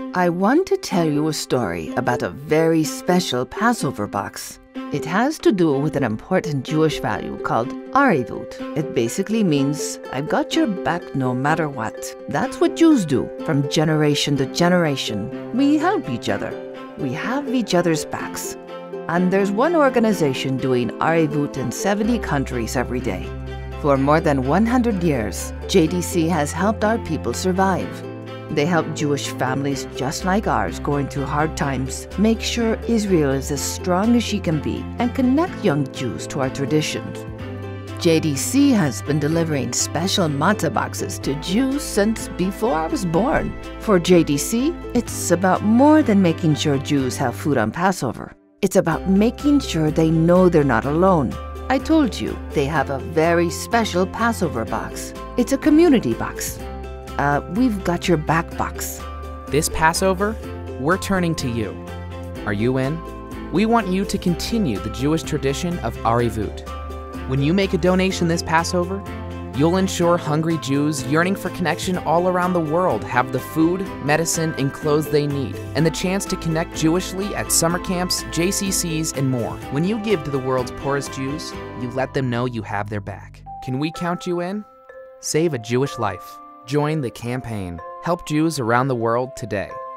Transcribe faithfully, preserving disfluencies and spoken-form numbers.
I want to tell you a story about a very special Passover box. It has to do with an important Jewish value called Arivut. It basically means, I've got your back no matter what. That's what Jews do from generation to generation. We help each other. We have each other's backs. And there's one organization doing Arivut in seventy countries every day. For more than one hundred years, J D C has helped our people survive. They help Jewish families just like ours going through hard times make sure Israel is as strong as she can be and connect young Jews to our traditions. J D C has been delivering special matzah boxes to Jews since before I was born. For J D C, it's about more than making sure Jews have food on Passover. It's about making sure they know they're not alone. I told you, they have a very special Passover box. It's a community box. Uh, we've got your back box. This Passover, we're turning to you. Are you in? We want you to continue the Jewish tradition of Arivut. When you make a donation this Passover, you'll ensure hungry Jews yearning for connection all around the world have the food, medicine, and clothes they need, and the chance to connect Jewishly at summer camps, J C Cs, and more. When you give to the world's poorest Jews, you let them know you have their back. Can we count you in? Save a Jewish life. Join the campaign. Help Jews around the world today.